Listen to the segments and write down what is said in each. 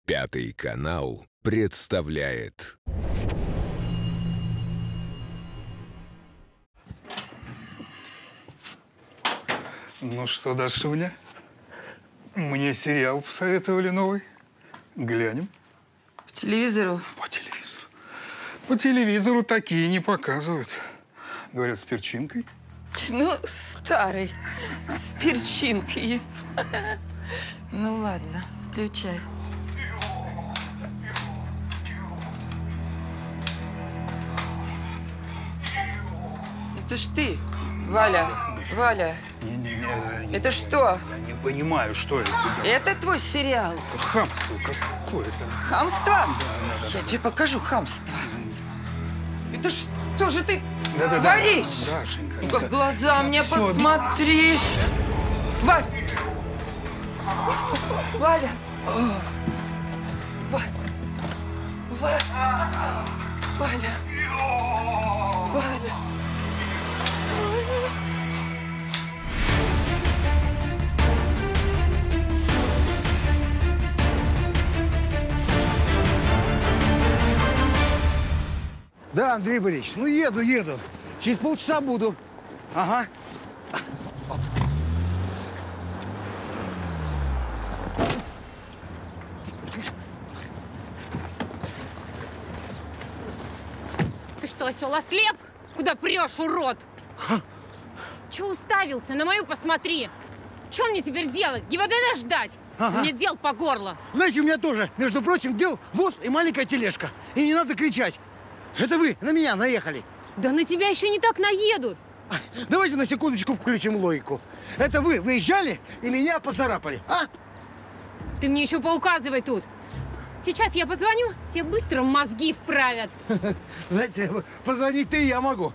Пятый канал представляет. Ну что, Дашуня, мне сериал посоветовали новый. Глянем. По телевизору? По телевизору. По телевизору такие не показывают. Говорят, с перчинкой. Ну, старый, с перчинкой. Ну ладно, включай. Это ж ты, Валя, Валя. Не, Это что? Я не понимаю, что это. Это твой сериал. Хамство какое-то. Хамство? Я тебе покажу хамство. Это что же ты творишь? Дашенька. Ну-ка, в глаза мне всё, посмотри. Валя! Валя! Валя! Валя! Валя! Да, Андрей Борисович, ну еду. Через полчаса буду. Ага. Ты что, осел, ослеп? Куда прешь, урод? Чего уставился? На мою посмотри. Что мне теперь делать? ГИБДД ждать? Ага. Мне дел по горло. Знаете, у меня тоже, между прочим, дел ВОЗ и маленькая тележка. И не надо кричать. Это вы на меня наехали. Да на тебя еще не так наедут. Давайте на секундочку включим логику. Это вы выезжали и меня поцарапали, а? Ты мне еще поуказывай тут. Сейчас я позвоню, тебе быстро мозги вправят. Знаете, позвонить-то и я могу.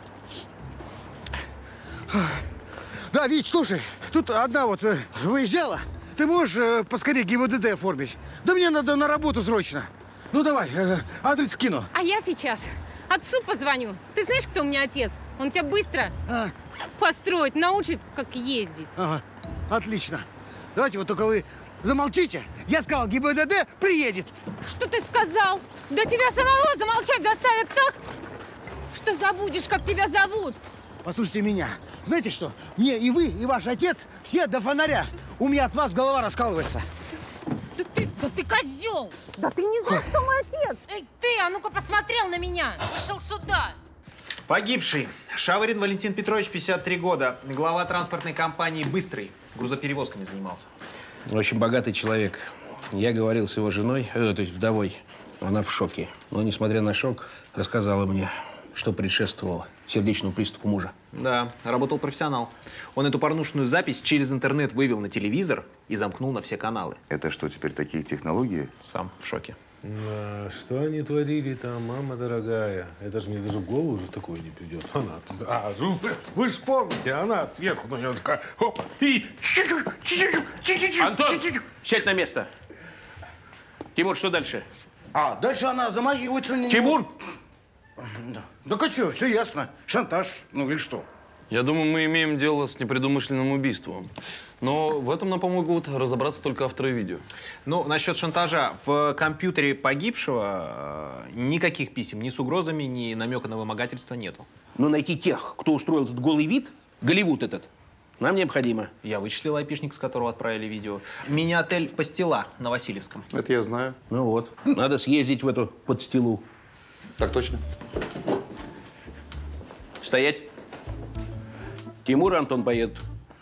Да, Вить, слушай, тут одна вот выезжала. Ты можешь поскорее ГИБДД оформить? Да мне надо на работу срочно. Ну давай, адрес скину. А я сейчас отцу позвоню. Ты знаешь, кто у меня отец? Он тебя быстро построить научит, как ездить. Ага, отлично. Давайте вот только вы замолчите. Я сказал, ГИБДД приедет. Что ты сказал? Да тебя самого замолчать заставят так, что забудешь, как тебя зовут. Послушайте меня. Знаете что? Мне и вы, и ваш отец все до фонаря. У меня от вас голова раскалывается. Да ты козел! Да ты не знаешь, кто мой отец! Эй, ты, а ну-ка посмотрел на меня! Вышел сюда! Погибший. Шаврин Валентин Петрович, 53 года. Глава транспортной компании «Быстрый». Грузоперевозками занимался. Очень богатый человек. Я говорил с его женой, то есть вдовой. Она в шоке. Но, несмотря на шок, рассказала мне, что предшествовало сердечному приступу мужа. Да, работал профессионал. Он эту порнушную запись через интернет вывел на телевизор и замкнул на все каналы. Это что, теперь такие технологии? Сам в шоке. А что они творили там, мама дорогая? Это же мне даже в голову уже такое не придет. Она, вы же помните, она сверху на нее такая, опа, и... Антон, сядь на место. Тимур, что дальше? А дальше она замахивается на него. Тимур! Да а что, все ясно. Шантаж, ну или что? Я думаю, мы имеем дело с непредумышленным убийством. Но в этом нам помогут разобраться только авторы видео. Ну, насчет шантажа. В компьютере погибшего никаких писем ни с угрозами, ни намека на вымогательство нету. Но найти тех, кто устроил этот голый вид, Голливуд этот, нам необходимо. Я вычислил айпишник, с которого отправили видео. Мини-отель «Пастила» на Васильевском. Это я знаю. Ну вот, надо съездить в эту подстилу. Так точно. Стоять. Тимур и Антон поедут.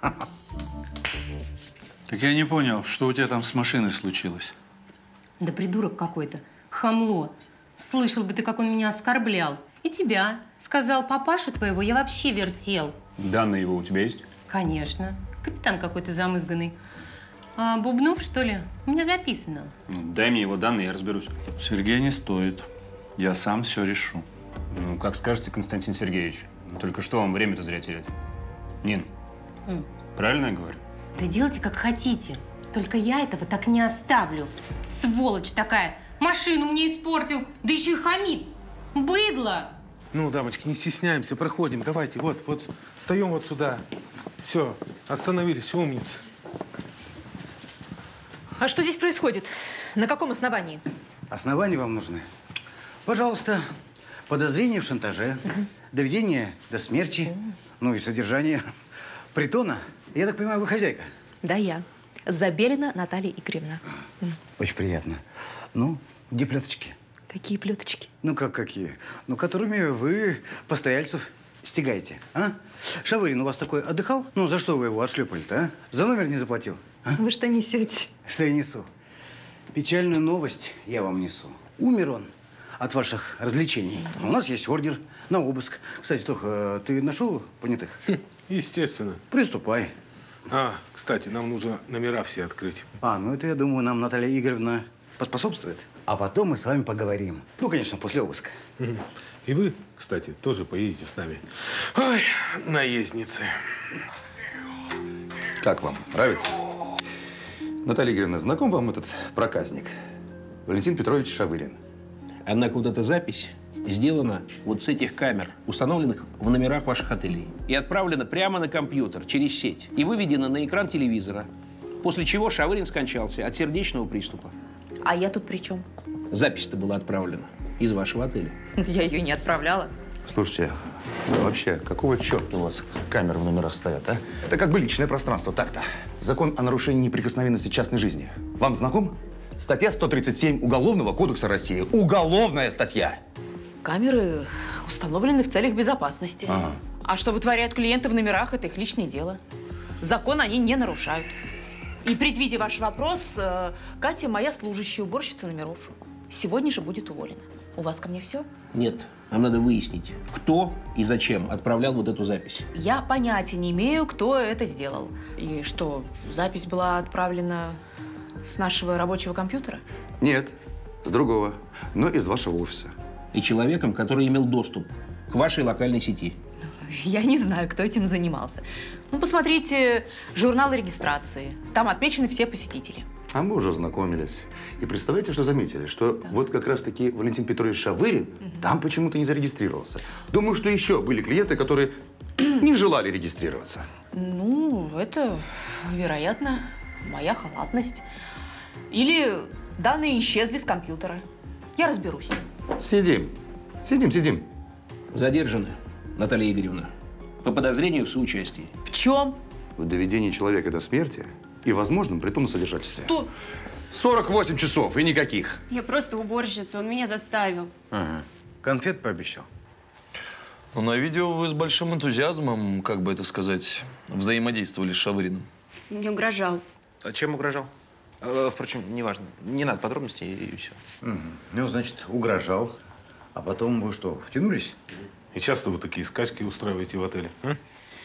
Так я не понял, что у тебя там с машиной случилось? Да придурок какой-то. Хамло. Слышал бы ты, как он меня оскорблял. И тебя. Сказал, папашу твоего я вообще вертел. Данные его у тебя есть? Конечно. Капитан какой-то замызганный. А Бубнов, что ли? У меня записано. Дай мне его данные, я разберусь. Сергей, не стоит. Я сам все решу. Ну, как скажете, Константин Сергеевич. Только что вам время-то зря терять? Нин, правильно я говорю? Да делайте, как хотите. Только я этого так не оставлю. Сволочь такая. Машину мне испортил. Да еще и хамит. Быдло. Ну, дамочки, не стесняемся, проходим. Давайте, вот, встаем вот сюда. Все, остановились, умницы. А что здесь происходит? На каком основании? Основания вам нужны. Пожалуйста, подозрение в шантаже, доведение до смерти, ну и содержание притона. Я так понимаю, вы хозяйка? Да, я. Забелина Наталья Игоревна. Очень приятно. Ну, где плеточки? Какие плеточки? Ну, как какие? Ну, которыми вы постояльцев стягаете, а? Шавырин у вас такой отдыхал? Ну, за что вы его отшлепали-то, а? За номер не заплатил? А? Вы что несете? Что я несу? Печальную новость я вам несу. Умер он от ваших развлечений. У нас есть ордер на обыск. Кстати, Тоха, ты нашел понятых? Естественно. Приступай. А, кстати, нам нужно номера все открыть. Ну это, я думаю, нам Наталья Игоревна поспособствует. А потом мы с вами поговорим. Ну, конечно, после обыска. И вы, кстати, тоже поедете с нами. Ой, наездницы. Как вам? Нравится? Наталья Игоревна, знаком вам этот проказник? Валентин Петрович Шавырин. Однако вот эта запись сделана вот с этих камер, установленных в номерах ваших отелей. И отправлена прямо на компьютер, через сеть. И выведена на экран телевизора. После чего Шавырин скончался от сердечного приступа. А я тут при чем? Запись-то была отправлена из вашего отеля. Я ее не отправляла. Слушайте, вообще, какого черта у вас камеры в номерах стоят, а? Это как бы личное пространство, так-то. Закон о нарушении неприкосновенности частной жизни. Вам знаком? Статья 137 Уголовного кодекса России. Уголовная статья. Камеры установлены в целях безопасности. Ага. А что вытворяют клиенты в номерах, это их личное дело. Закон они не нарушают. И, предвидя ваш вопрос, Катя моя служащая, уборщица номеров. Сегодня же будет уволена. У вас ко мне все? Нет, нам надо выяснить, кто и зачем отправлял вот эту запись. Я понятия не имею, кто это сделал. И что, запись была отправлена с нашего рабочего компьютера? Нет, с другого, но из вашего офиса. И человеком, который имел доступ к вашей локальной сети. Я не знаю, кто этим занимался. Ну, посмотрите журналы регистрации. Там отмечены все посетители. А мы уже знакомились. И представляете, что заметили? Что вот как раз-таки Валентин Петрович Шавырин там почему-то не зарегистрировался. Думаю, что еще были клиенты, которые не желали регистрироваться. Ну, это, вероятно, моя халатность. Или данные исчезли с компьютера. Я разберусь. Сидим. Сидим. Задержаны, Наталья Игоревна, по подозрению в соучастии. В чем? В доведении человека до смерти и возможном притомном содержательстве. Что? 48 часов и никаких. Я просто уборщица, он меня заставил. Ага. Конфет пообещал. Ну, на видео вы с большим энтузиазмом, как бы это сказать, взаимодействовали с Шавыриным. Мне угрожал. А чем угрожал? Впрочем, неважно. Не надо подробностей и все. Ну, значит, угрожал. А потом вы что, втянулись? И часто вы такие скачки устраиваете в отеле, а?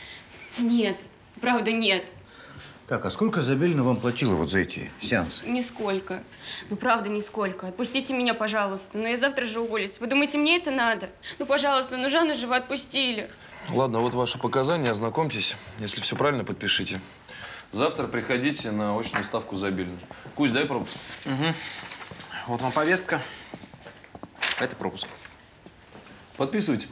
Нет, правда нет. Так, а сколько Забелина вам платила вот за эти сеансы? Нисколько. Ну, правда, нисколько. Отпустите меня, пожалуйста. Но я завтра же уволюсь. Вы думаете, мне это надо? Ну, пожалуйста, ну Жанну же вы отпустили. Ладно, вот ваши показания, ознакомьтесь. Если все правильно, подпишите. Завтра приходите на очную ставку Забелина. Кусь, дай пропуск. Угу. Вот вам повестка. Это пропуск. Подписывайте.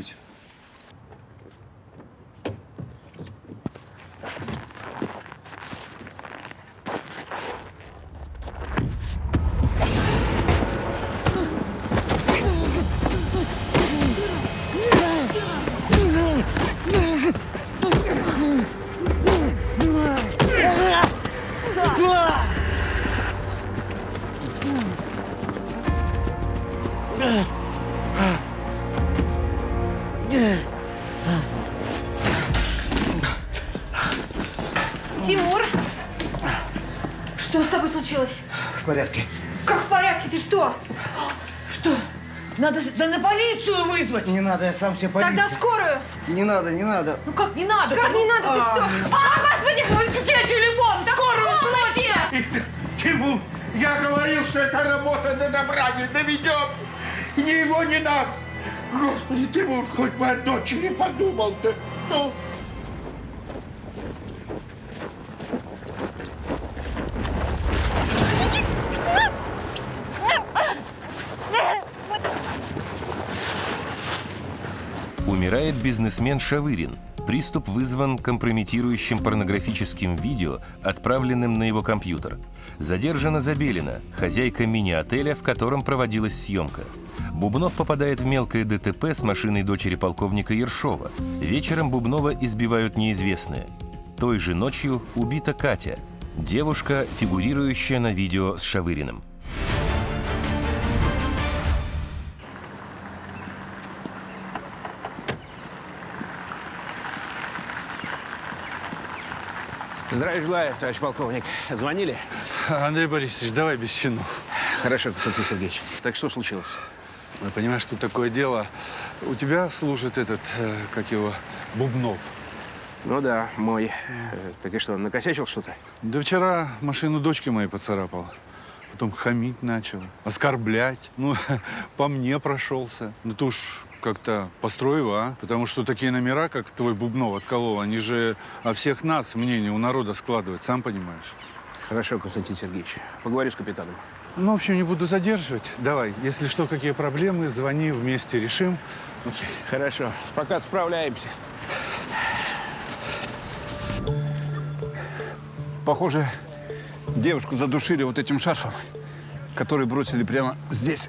Тимур! Что с тобой случилось? В порядке. Как в порядке? Ты что? Что? Надо на полицию вызвать. Не надо, я сам себе полицию. Тогда скорую. Не надо. Ну как не надо? Как не надо? Ты что? Господи! Где телефон? Скорую! Тимур, я говорил, что эта работа до добра не доведет. Ни его, ни нас. Господи, Тимур, хоть бы о дочери подумал-то. Ну. Умирает бизнесмен Шавырин. Приступ вызван компрометирующим порнографическим видео, отправленным на его компьютер. Задержана Забелина, хозяйка мини-отеля, в котором проводилась съемка. Бубнов попадает в мелкое ДТП с машиной дочери полковника Ершова. Вечером Бубнова избивают неизвестные. Той же ночью убита Катя, девушка, фигурирующая на видео с Шавыриным. Здравия желаю, товарищ полковник. Звонили? Андрей Борисович, давай без чинов. Хорошо, Константин Сергеевич. Так что случилось? Ну, понимаешь, что такое дело? У тебя служит этот, как его, Бубнов. Ну да, мой. Так и что, накосячил что-то? Да вчера машину дочки моей поцарапал. Потом хамить начал, оскорблять. Ну, по мне прошелся. Ну, ты уж как-то построй его, а? Потому что такие номера, как твой Бубнов отколол, они же о всех нас мнение у народа складывают, сам понимаешь. Хорошо, Константин Сергеевич. Поговорю с капитаном. Ну, в общем, не буду задерживать. Давай, если что, какие проблемы, звони, вместе решим. Окей. Хорошо. Пока справляемся. Похоже, девушку задушили вот этим шарфом, который бросили прямо здесь.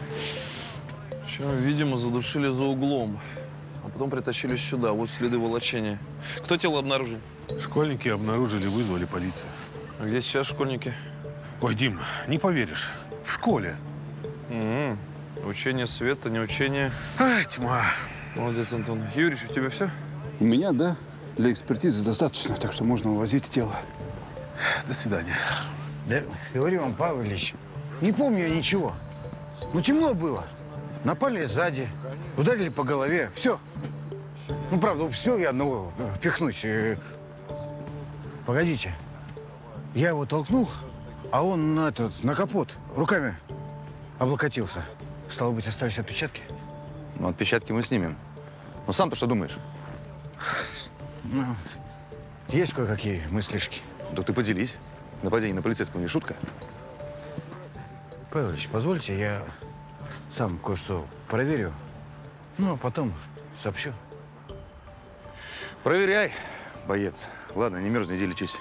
Видимо, задушили за углом, а потом притащили сюда. Вот следы волочения. Кто тело обнаружил? Школьники обнаружили, вызвали полицию. А где сейчас школьники? Ой, Дим, не поверишь, в школе. Учение света, не учение. Ай, тьма. Молодец, Антон. Юрич, у тебя все? У меня, да. Для экспертизы достаточно, так что можно увозить тело. До свидания. Да, говорю вам, Павел Ильич, не помню я ничего. Ну, темно было. Напали сзади, ударили по голове. Все. Ну, правда, успел я одного пихнуть. Погодите. Я его толкнул, а он на капот руками облокотился. Стало быть, остались отпечатки? Ну, отпечатки мы снимем. Ну, сам-то что думаешь? Ну, есть кое-какие мыслишки. Да ты поделись. Нападение на полицейского не шутка. Павел Ильич, позвольте, я сам кое-что проверю. Ну, а потом сообщу. Проверяй, боец. Ладно, не мерзни, иди лечись.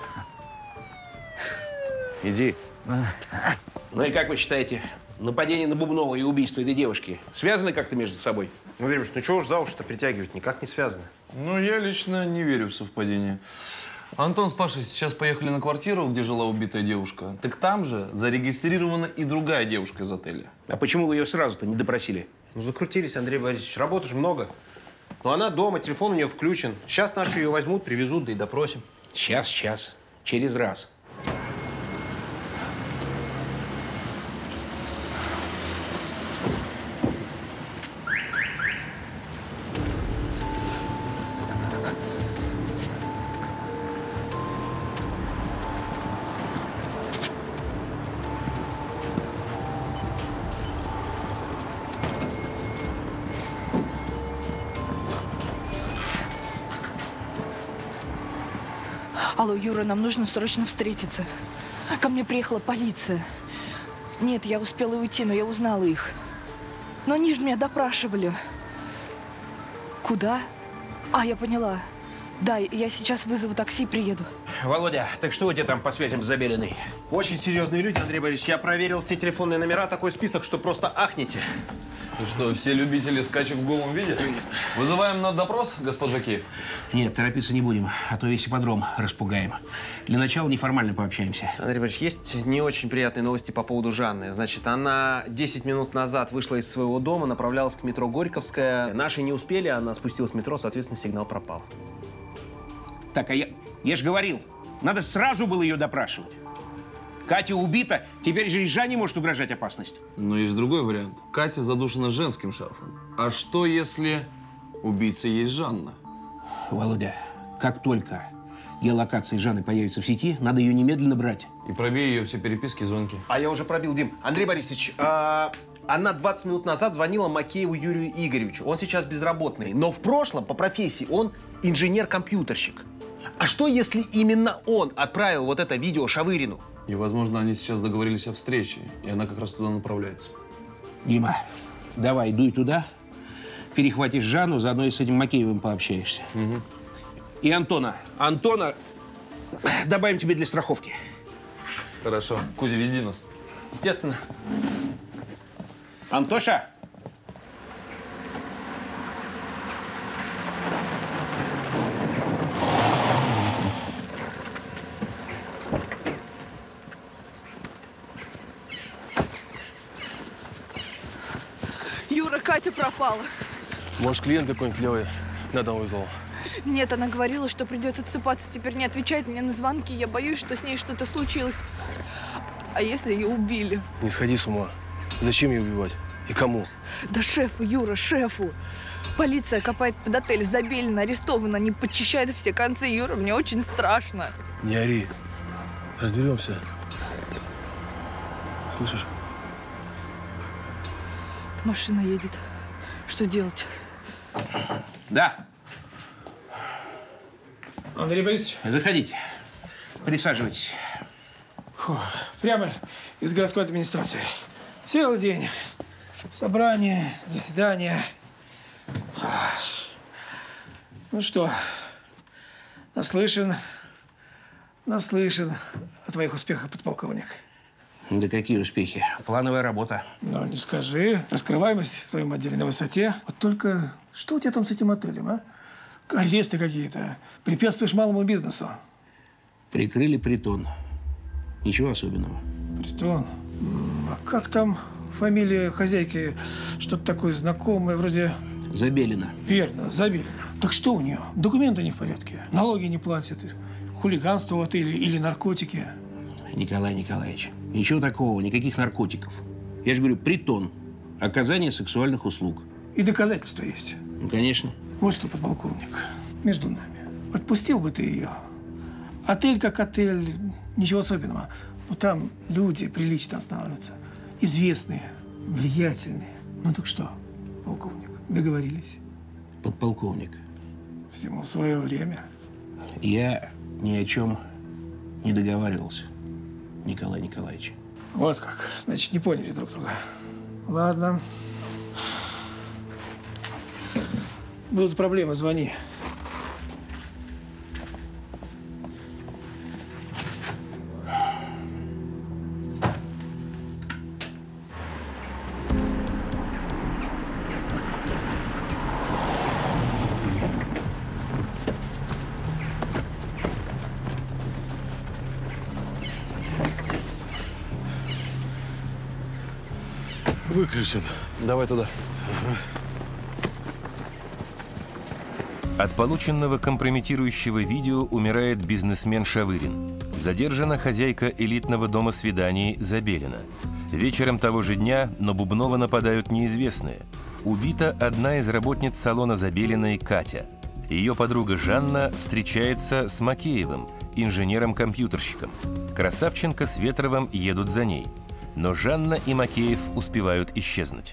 Иди. Ну и как вы считаете, нападение на Бубнова и убийство этой девушки связаны как-то между собой? Андрей Ильич, ну чего уж за уши-то притягивать? Никак не связано. Ну, я лично не верю в совпадение. Антон с Пашей сейчас поехали на квартиру, где жила убитая девушка. Так там же зарегистрирована и другая девушка из отеля. А почему вы ее сразу-то не допросили? Ну, закрутились, Андрей Борисович. Работы же много. Но она дома, телефон у нее включен. Сейчас наши ее возьмут, привезут, да и допросим. Сейчас. Через раз. Алло, Юра, нам нужно срочно встретиться. Ко мне приехала полиция. Нет, я успела уйти, но я узнала их. Но они же меня допрашивали. Куда? А, я поняла. Да, я сейчас вызову такси и приеду. Володя, так что у тебя там по связям с Забелиной? Очень серьезные люди, Андрей Борисович. Я проверил все телефонные номера, такой список, что просто ахнете. И что, все любители скачек в голом виде? Вызываем на допрос, госпожа Киев? Нет, торопиться не будем, а то весь ипподром распугаем. Для начала неформально пообщаемся. Андрей Борисович, есть не очень приятные новости по поводу Жанны. Значит, она 10 минут назад вышла из своего дома, направлялась к метро Горьковская. Наши не успели, она спустилась в метро, соответственно, сигнал пропал. Так, а я же говорил, надо сразу было ее допрашивать. Катя убита, теперь же и Жанне может угрожать опасность. Но есть другой вариант. Катя задушена женским шарфом. А что, если убийца есть Жанна? Володя, как только геолокация Жанны появится в сети, надо ее немедленно брать. И пробей ее все переписки и звонки. А я уже пробил, Дим. Андрей Борисович, она 20 минут назад звонила Макееву Юрию Игоревичу. Он сейчас безработный. Но в прошлом по профессии он инженер-компьютерщик. А что, если именно он отправил вот это видео Шавырину? И, возможно, они сейчас договорились о встрече, и она как раз туда направляется. Дима, давай, дуй туда, перехватишь Жанну, заодно и с этим Макеевым пообщаешься. Угу. И Антона. Антона добавим тебе для страховки. Хорошо. Кузя, веди нас. Естественно. Антоша! Юра, Катя пропала. Может, клиент какой-нибудь левый на дом вызвал? Нет, она говорила, что придет отсыпаться. Теперь не отвечает мне на звонки. Я боюсь, что с ней что-то случилось. А если ее убили? Не сходи с ума. Зачем ее убивать? И кому? Да шефу, Юра, шефу. Полиция копает под отель. Забелина арестована. Они подчищают все концы. Юра, мне очень страшно. Не ори. Разберемся. Слышишь? Машина едет. Что делать? Да. Андрей Борисович. Заходите. Присаживайтесь. Фу, прямо из городской администрации. Целый день. Собрание, заседание. Ну что, наслышан о твоих успехах, подполковник. Да какие успехи? Плановая работа. Ну, не скажи. Раскрываемость в твоем отделе на высоте. Вот только что у тебя там с этим отелем, а? Аресты какие-то. Препятствуешь малому бизнесу. Прикрыли притон. Ничего особенного. Притон? А как там фамилия хозяйки? Что-то такое знакомое, вроде… Забелина. Верно, Забелина. Так что у нее? Документы не в порядке. Налоги не платят. Хулиганство в отеле или наркотики. Николай Николаевич, ничего такого, никаких наркотиков. Я же говорю, притон. Оказание сексуальных услуг. И доказательства есть? Ну, конечно. Вот что, подполковник, между нами. Отпустил бы ты ее. Отель как отель, ничего особенного. Но там люди прилично останавливаются. Известные, влиятельные. Ну так что, полковник, договорились? Подполковник. Всему свое время. Я ни о чем не договаривался, Николай Николаевич. Вот как. Значит, не поняли друг друга. Ладно. Будут проблемы, звони. Выключен. Давай туда. От полученного компрометирующего видео умирает бизнесмен Шавырин. Задержана хозяйка элитного дома свиданий Забелина. Вечером того же дня на Бубнова нападают неизвестные. Убита одна из работниц салона Забелиной Катя. Ее подруга Жанна встречается с Макеевым, инженером-компьютерщиком. Красавченко с Ветровым едут за ней. Но Жанна и Макеев успевают исчезнуть.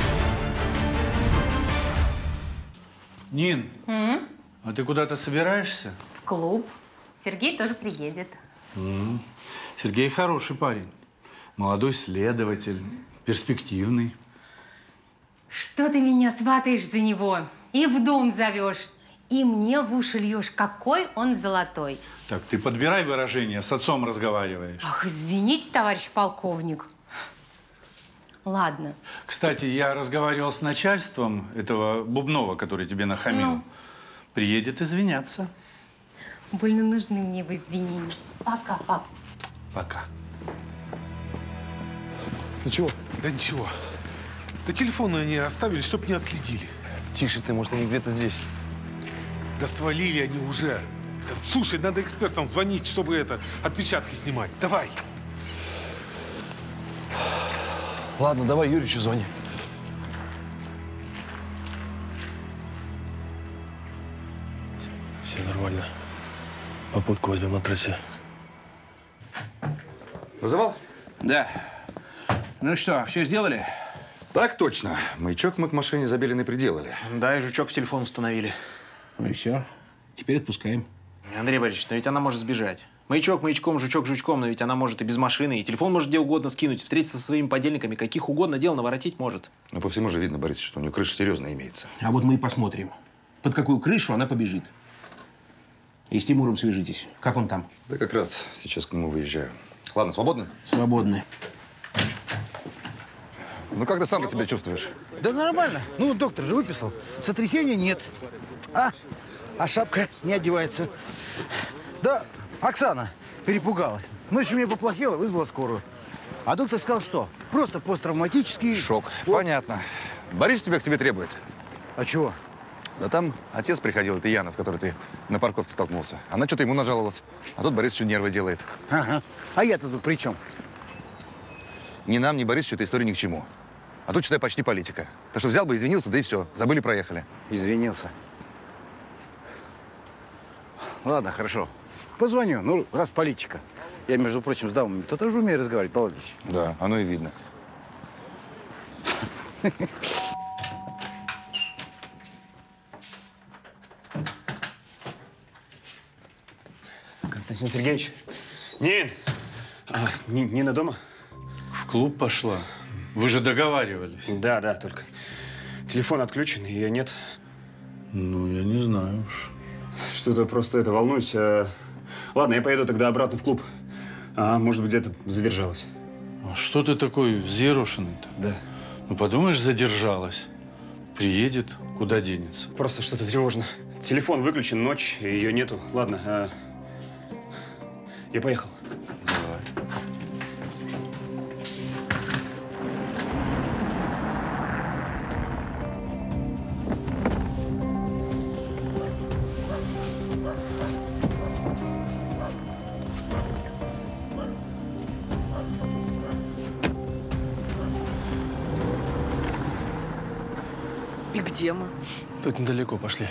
Нин, а ты куда-то собираешься? В клуб. Сергей тоже приедет. Сергей хороший парень. Молодой следователь, перспективный. Что ты меня сватаешь за него? И в дом зовешь. И мне в уши льешь, какой он золотой. Так, ты подбирай выражение, с отцом разговариваешь. Ах, извините, товарищ полковник. Ладно. Кстати, я разговаривал с начальством этого Бубнова, который тебе нахамил. Ну? Приедет извиняться. Больно нужны мне его извинения. Пока, пап. Пока. Ну чего? Да ничего. Да телефон они оставили, чтоб не отследили. Тише ты, может, они где-то здесь. Да свалили они уже. Да, слушай, надо экспертам звонить, чтобы отпечатки снимать. Давай. Ладно, давай Юричу звони. Все нормально. Попутку возьмем на трассе. Вызывал? Да. Ну что, все сделали? Так точно. Маячок мы к машине Забелиной приделали. Да, и жучок в телефон установили. Ну и все. Теперь отпускаем. Андрей Борисович, но ведь она может сбежать. Маячок маячком, жучок жучком, но ведь она может и без машины, и телефон может где угодно скинуть, встретиться со своими подельниками, каких угодно дел наворотить может. Ну, по всему же видно, Борис, что у нее крыша серьезная имеется. А вот мы и посмотрим, под какую крышу она побежит. И с Тимуром свяжитесь. Как он там? Да как раз сейчас к нему выезжаю. Ладно, свободны? Свободны. Ну как ты сам-то себя чувствуешь? Да нормально. Ну, доктор же выписал. Сотрясения нет. А шапка не одевается. Да, Оксана перепугалась. Ночью мне поплохело, вызвала скорую. А доктор сказал, что? Просто посттравматический… Шок. Понятно. Борис тебя к себе требует. А чего? Да там отец приходил, это Яна, с которой ты на парковке столкнулся. Она что-то ему нажаловалась. А тут Борис еще нервы делает. Ага. А я-то тут при чем? Ни нам, ни Борису эта история ни к чему. А тут, считай, почти политика. Так что взял бы, извинился, да и все. Забыли, проехали. Извинился. Ладно, хорошо. Позвоню. Ну, раз политика. Я, между прочим, с дамами-то тоже умею разговаривать, Павел Ильич. Да, оно и видно. Константин Сергеевич? Нин! Нина дома? В клуб пошла. Вы же договаривались. Да, только телефон отключен, ее нет. Ну, я не знаю уж. Что-то просто волнуюсь. Ладно, я поеду тогда обратно в клуб. Может быть, где-то задержалась. А что ты такой взъерошенный-то? Да. Ну, подумаешь, задержалась. Приедет, куда денется. Просто что-то тревожно. Телефон выключен, ночь, и ее нету. Ладно, я поехал. Давай. И где мы? Тут недалеко пошли.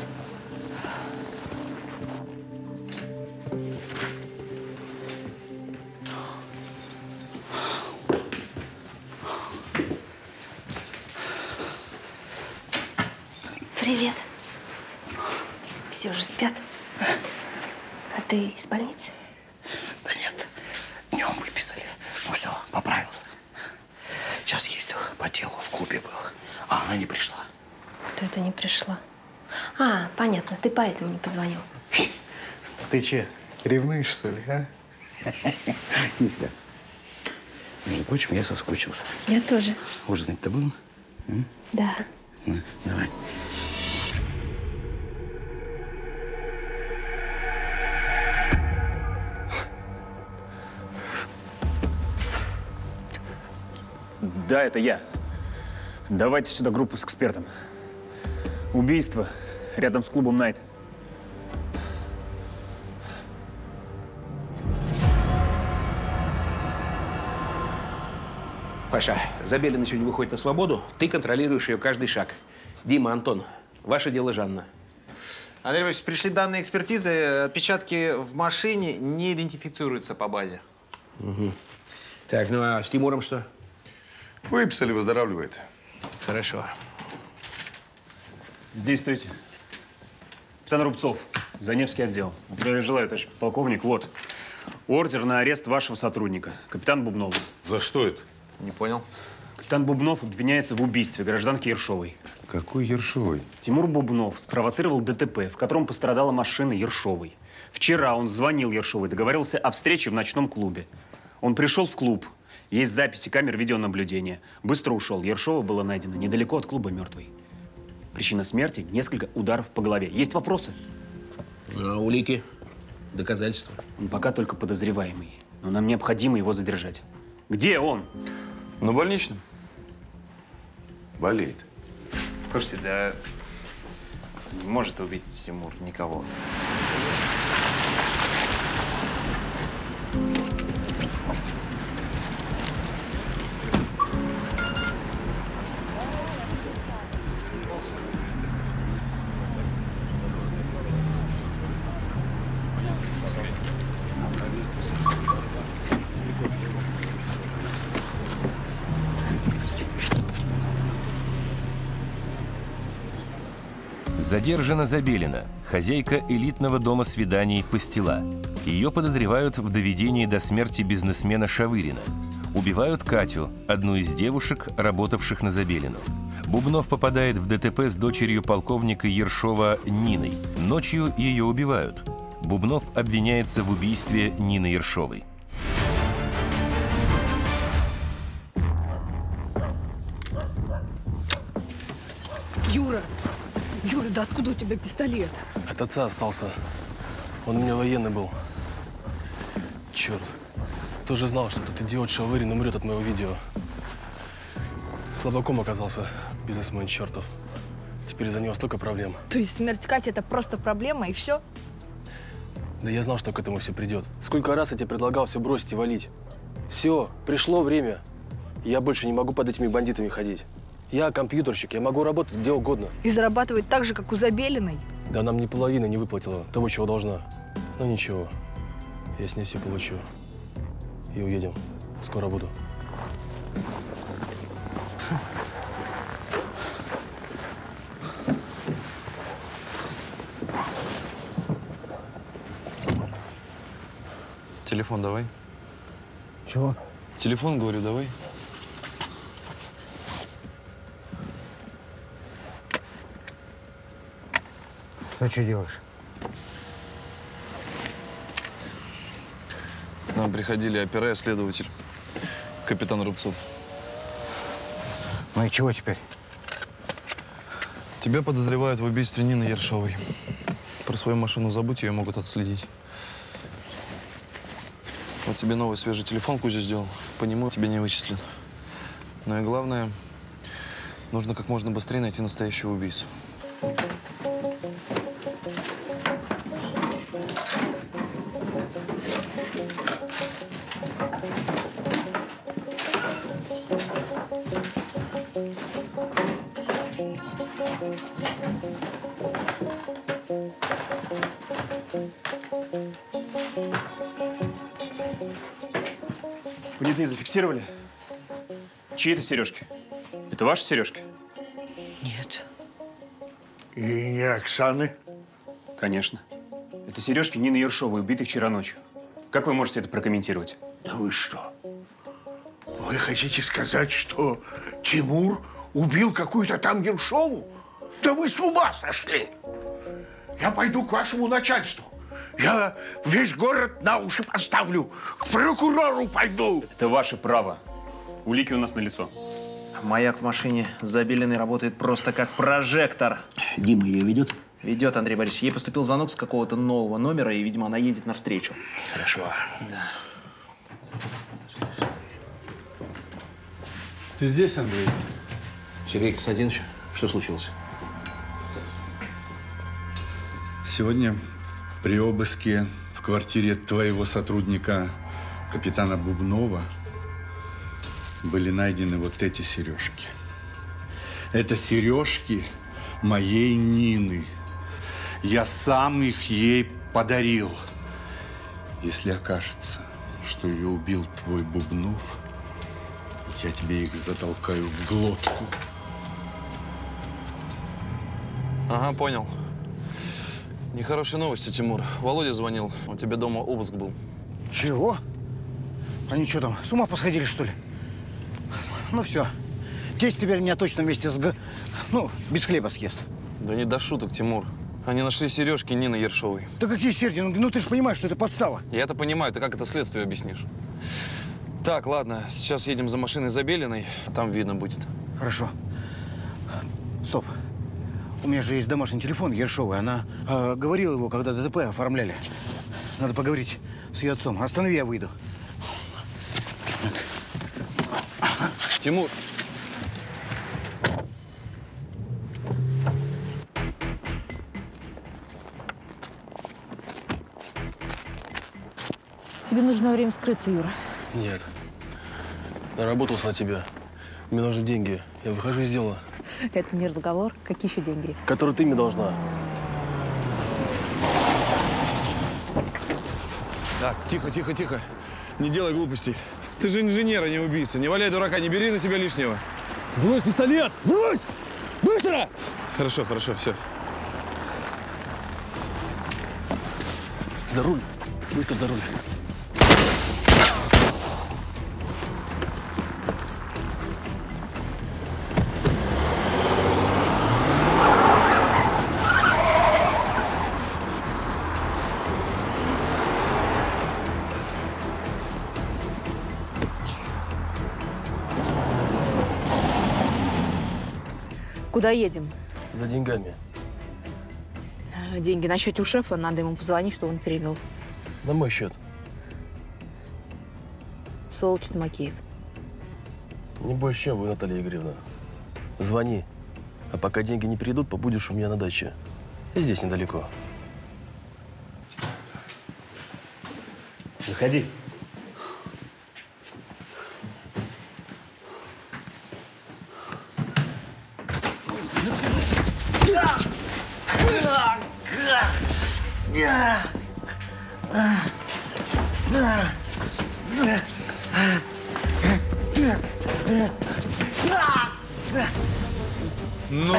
Привет. Все же спят. А ты из больницы? Да нет, днем выписали. Ну все, поправился. Сейчас ездил по делу, в клубе был. А она не пришла. Кто это не пришла? Понятно, ты поэтому не позвонил. Ты че, ревнуешь, что ли, а? Не знаю. Между прочим, я соскучился. Я тоже. Ужинать-то будем? Да. Ну, давай. Да, это я. Давайте сюда группу с экспертом. Убийство рядом с клубом «Найт». Паша, Забелина сегодня выходит на свободу. Ты контролируешь ее каждый шаг. Дима, Антон, ваше дело Жанна. Андрей Иванович, пришли данные экспертизы. Отпечатки в машине не идентифицируются по базе. Угу. Так, ну а с Тимуром что? Выписали, выздоравливает. Хорошо. Здесь стойте. Капитан Рубцов, Заневский отдел. Здравия желаю, товарищ полковник. Вот. Ордер на арест вашего сотрудника, капитан Бубнов. За что это? Не понял. Капитан Бубнов обвиняется в убийстве гражданки Ершовой. Какой Ершовой? Тимур Бубнов спровоцировал ДТП, в котором пострадала машина Ершовой. Вчера он звонил Ершовой, договаривался о встрече в ночном клубе. Он пришел в клуб. Есть записи камер видеонаблюдения. Быстро ушел. Ершова была найдена недалеко от клуба мертвой. Причина смерти – несколько ударов по голове. Есть вопросы? А улики? Доказательства? Он пока только подозреваемый. Но нам необходимо его задержать. Где он? На больничном. Болеет. Слушайте, да не может убить Тимур никого. Задержана Забелина, хозяйка элитного дома свиданий «Пастила». Ее подозревают в доведении до смерти бизнесмена Шавырина. Убивают Катю, одну из девушек, работавших на Забелину. Бубнов попадает в ДТП с дочерью полковника Ершова Ниной. Ночью ее убивают. Бубнов обвиняется в убийстве Нины Ершовой. Юра! Юра, да откуда у тебя пистолет? От отца остался. Он у меня военный был. Черт. Тоже знал, что этот идиот Шавырин умрет от моего видео. Слабаком оказался бизнесмен чертов. Теперь из-за него столько проблем. То есть смерть Кати – это просто проблема и все? Да я знал, что к этому все придет. Сколько раз я тебе предлагал все бросить и валить. Все, пришло время. Я больше не могу под этими бандитами ходить. Я компьютерщик, я могу работать где угодно. И зарабатывать так же, как у Забелиной? Да нам ни половины не выплатила того, чего должна. Но ничего, я с ней все получу. И уедем. Скоро буду. Телефон давай. Чего? Телефон, говорю, давай. Ты что делаешь? К нам приходили опера и следователь, капитан Рубцов. Ну и чего теперь? Тебя подозревают в убийстве Нины Ершовой. Про свою машину забудь, ее могут отследить. Вот тебе новый свежий телефон Кузя сделал. По нему тебя не вычислят. Но и главное, нужно как можно быстрее найти настоящего убийцу. Понятые зафиксировали? Чьи это сережки? Это ваши сережки? Нет. И не Оксаны? Конечно. Это сережки Нины Ершовой, убитой вчера ночью. Как вы можете это прокомментировать? Да вы что? Вы хотите сказать, что Тимур убил какую-то там Ершову? Да вы с ума сошли! Я пойду к вашему начальству. Я весь город на уши поставлю. К прокурору пойду. Это ваше право. Улики у нас налицо. Маяк в машине с Забелиной работает просто как прожектор. Дима ее ведет? Ведет, Андрей Борисович. Ей поступил звонок с какого-то нового номера, и, видимо, она едет навстречу. Хорошо. Да. Ты здесь, Андрей? Сергей Константинович, что случилось? Сегодня при обыске в квартире твоего сотрудника, капитана Бубнова, были найдены вот эти сережки. Это сережки моей Нины. Я сам их ей подарил. Если окажется, что ее убил твой Бубнов, я тебе их затолкаю в глотку. Ага, понял. Нехорошие новости, Тимур. Володя звонил. У тебя дома обыск был. Чего? Они что там, с ума посходили, что ли? Ну все. Тесть теперь меня точно вместе с без хлеба съест. Да не до шуток, Тимур. Они нашли сережки Нины Ершовой. Да какие серьги? Ну ты же понимаешь, что это подстава. Я-то понимаю. Ты как это следствие объяснишь? Так, ладно. Сейчас едем за машиной Забелиной. Там видно будет. Хорошо. Стоп. У меня же есть домашний телефон Ершовой. Она говорила его, когда ДТП оформляли. Надо поговорить с ее отцом. Останови, я выйду. Тимур. Тебе нужно время скрыться, Юра. Нет. Наработался на тебя. Мне нужны деньги. Я выхожу из дела. Это не разговор. Какие еще деньги? Которые ты мне должна. Так, тихо, тихо, тихо. Не делай глупостей. Ты же инженер, а не убийца. Не валяй дурака, не бери на себя лишнего. Брось пистолет! Брось! Быстро! Хорошо, хорошо, все. За руль. Быстро за руль. Куда едем? За деньгами. Деньги на счете у шефа, надо ему позвонить, чтобы он перевел. На мой счет. Сволочь ты, Макеев. Не больше, чем вы, Наталья Игоревна. Звони. А пока деньги не придут, побудешь у меня на даче. И здесь недалеко. Заходи. Ну,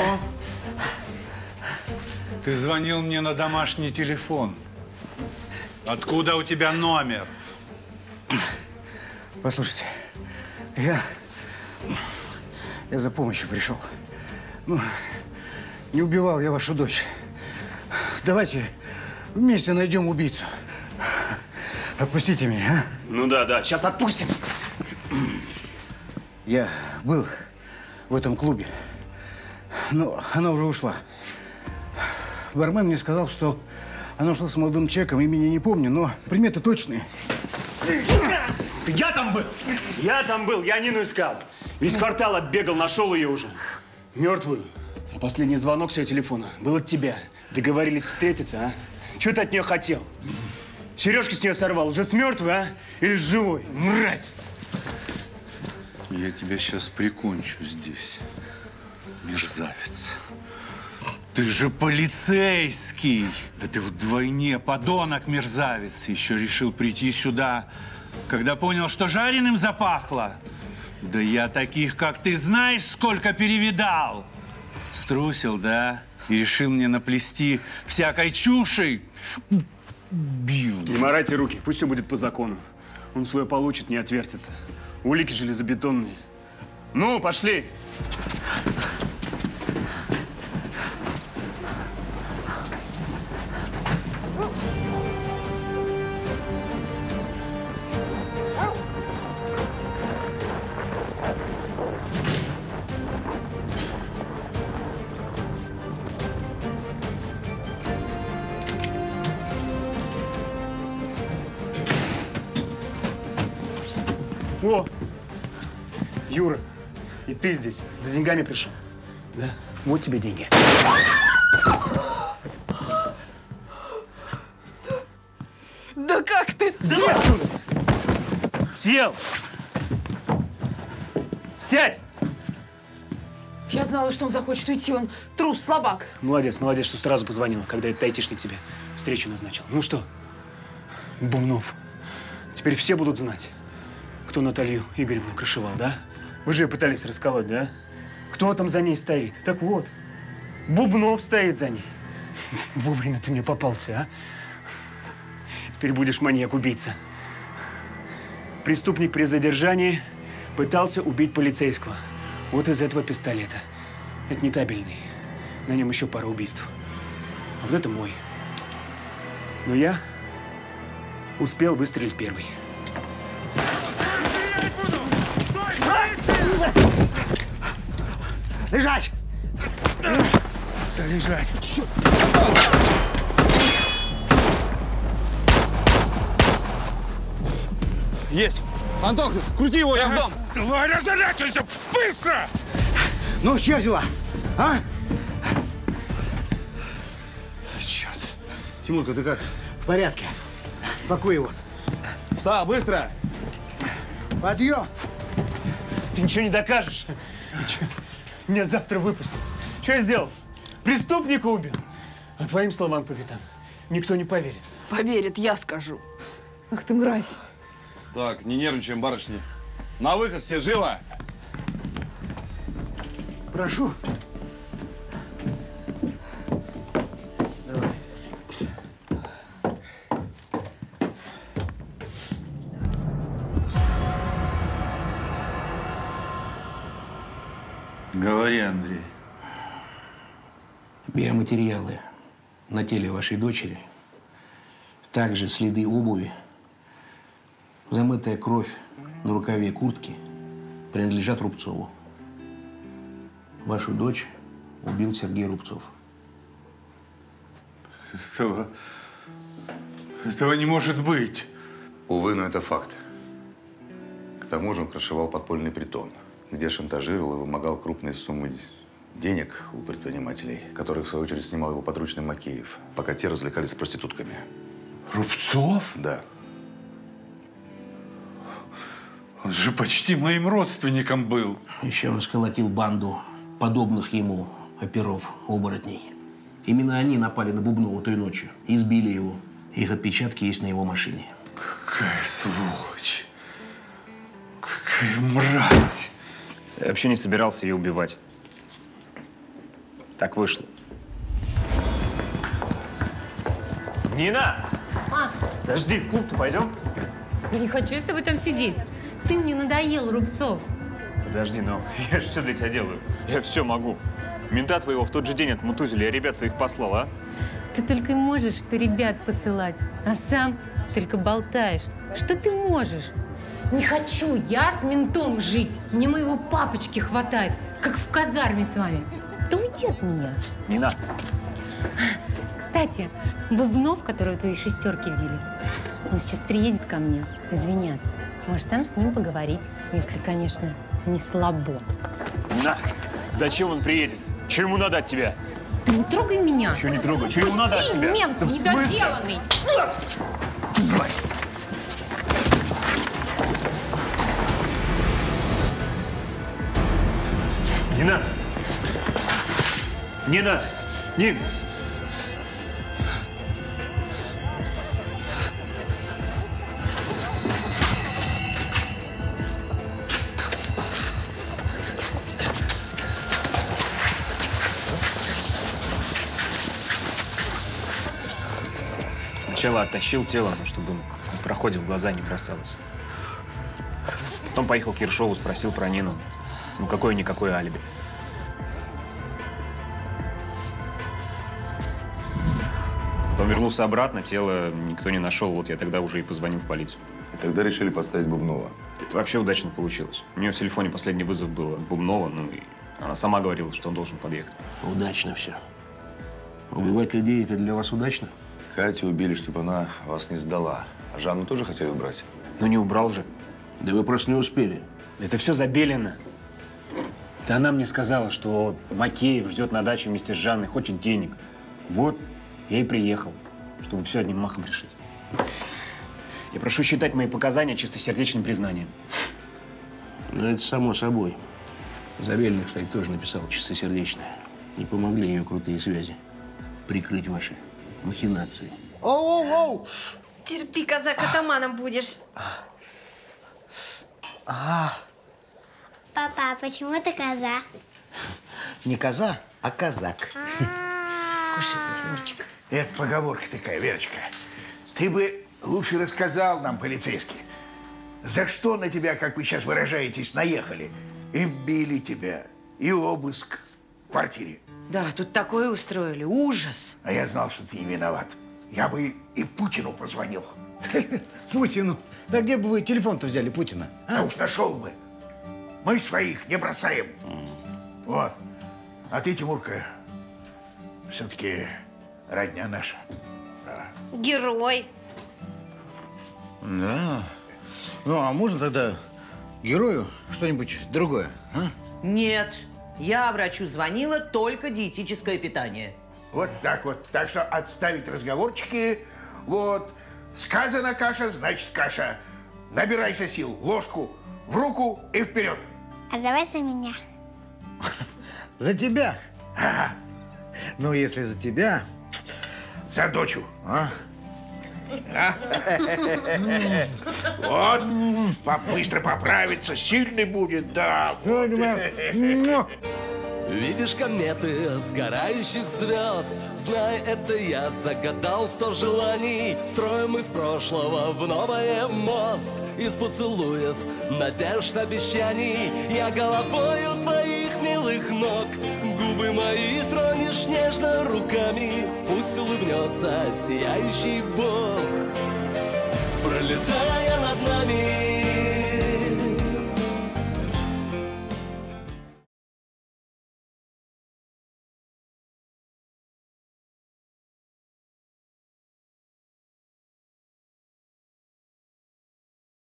ты звонил мне на домашний телефон. Откуда у тебя номер? Послушайте, я за помощью пришел. Ну, не убивал я вашу дочь. Давайте вместе найдем убийцу. Отпустите меня, а? Ну да, сейчас отпустим. Я был в этом клубе, но она уже ушла. Бармен мне сказал, что она ушла с молодым человеком, имени не помню, но приметы точные. Я там был! Я там был, я Нину искал. Весь квартал оббегал, нашел ее уже. Мертвую. А последний звонок с ее телефона был от тебя. Договорились встретиться, а? Чего ты от нее хотел? Сережки с нее сорвал. Уже с мертвой, а? Или с живой? Мразь! Я тебя сейчас прикончу здесь, мерзавец. Ты же полицейский! Да ты вдвойне подонок, мерзавец. Еще решил прийти сюда, когда понял, что жареным запахло. Да я таких, как ты, знаешь, сколько перевидал. Струсил, да? И решил мне наплести всякой чуши. Бил. Не морайте руки, пусть все будет по закону. Он свое получит, не отвертится. Улики железобетонные. Ну, пошли! О! Юра, и ты здесь. За деньгами пришел. Да? Вот тебе деньги. Да как ты? Давай отсюда! Сел! Сядь! Я знала, что он захочет уйти. Он трус, слабак. Молодец, молодец, что сразу позвонила, когда этот айтишник тебе встречу назначил. Ну что, Бумнов, теперь все будут знать, кто Наталью Игоревну крышевал, да? Вы же ее пытались расколоть, да? Кто там за ней стоит? Так вот, Бубнов стоит за ней. Вовремя ты мне попался, а? Теперь будешь маньяк-убийца. Преступник при задержании пытался убить полицейского. Вот из этого пистолета. Это не табельный. На нем еще пара убийств. А вот это мой. Но я успел выстрелить первый. Лежать! Лежать! Черт! Есть! Антон, крути его, я в дом! Давай разорячайся! Быстро! Ну, чья взяла? А? Черт. Тимурка, ты как? В порядке. Пакуй его. Встал, быстро! Подъем! Ты ничего не докажешь. Меня завтра выпустят. Что я сделал? Преступника убил. А твоим словам, капитан, никто не поверит. Поверит, я скажу. Ах ты мразь. Так, не нервничаем, барышни. На выход все, живо! Прошу. Давай. Говори, Андрей. Биоматериалы на теле вашей дочери, также следы обуви, замытая кровь на рукаве куртки принадлежат Рубцову. Вашу дочь убил Сергей Рубцов. Этого не может быть. Увы, но это факт. К тому же он крышевал подпольный притон, где шантажировал и вымогал крупные суммы денег у предпринимателей, которых, в свою очередь, снимал его подручный Макеев, пока те развлекались с проститутками. Рубцов? Да. Он же почти моим родственником был. Еще расколотил банду подобных ему оперов-оборотней. Именно они напали на Бубнова той ночью, избили его. Их отпечатки есть на его машине. Какая сволочь! Какая мразь! Я вообще не собирался ее убивать. Так вышло. Нина! Подожди, в клуб-то пойдем? Не хочу с тобой там сидеть. Ты мне надоел, Рубцов. Подожди, но я же все для тебя делаю. Я все могу. Мента твоего в тот же день отмутузили, я ребят своих послал, а? Ты только и можешь, что ребят посылать, а сам только болтаешь. Что ты можешь? Не хочу я с ментом жить. Мне моего папочки хватает, как в казарме с вами. Да уйди от меня. Нина. Кстати, Бубнов, которого твои шестерки били, он сейчас приедет ко мне извиняться. Можешь сам с ним поговорить, если, конечно, не слабо. Нина, зачем он приедет? Что ему надо от тебя? Ты не трогай меня. Чего не трогай? Чего ему надо от тебя? Мент Да в смысле? недоделанный. Нина! Нина! Нин! Сначала оттащил тело, но чтобы на проходе в глаза не бросалось. Потом поехал к Ершову, спросил про Нину. Ну, какое-никакое алиби. Потом вернулся обратно, тело никто не нашел. Вот я тогда уже и позвонил в полицию. И тогда решили поставить Бубнова. Это вообще удачно получилось. У нее в телефоне последний вызов был от Бубнова, ну и она сама говорила, что он должен подъехать. Удачно все. Убивать людей – это для вас удачно? Катю убили, чтобы она вас не сдала. А Жанну тоже хотели убрать? Ну не убрал же. Да вы просто не успели. Это все забелено. Да она мне сказала, что Макеев ждет на даче вместе с Жанной, хочет денег. Вот, я и приехал, чтобы все одним махом решить. Я прошу считать мои показания чистосердечным признанием. Ну, это само собой. Забелина, кстати, тоже написал чистосердечно. Не помогли ее крутые связи прикрыть ваши махинации. Оу-оу-оу! Терпи, казак, атаманом будешь. Папа, почему ты коза? Не коза, а казак. Кушай, Тимурчик. Это поговорка такая, Верочка. Ты бы лучше рассказал нам, полицейский, за что на тебя, как вы сейчас выражаетесь, наехали? И били тебя, и обыск в квартире. Да, тут такое устроили. Ужас. А я знал, что ты не виноват. Я бы и Путину позвонил. Путину? Да где бы вы телефон-то взяли, Путина? А уж нашел бы. Мы своих не бросаем. Вот. А ты, Тимурка, все-таки родня наша. Да. Герой. Да. Ну, а можно тогда герою что-нибудь другое, а? Нет. Я врачу звонила, только диетическое питание. Вот так вот. Так что отставить разговорчики. Вот. Сказано каша, значит каша. Набирайся сил. Ложку в руку и вперед. А давай за меня. За тебя? Ага. Ну, если за тебя… За дочу. А? Вот. Быстро поправится, сильный будет, да. Видишь кометы сгорающих звезд? Знай, это я загадал 100 желаний. Строим из прошлого в новое мост. Из поцелуев, надежд, обещаний. Я головою твоих милых ног. Губы мои тронешь нежно руками. Пусть улыбнется сияющий Бог. Пролетая над нами,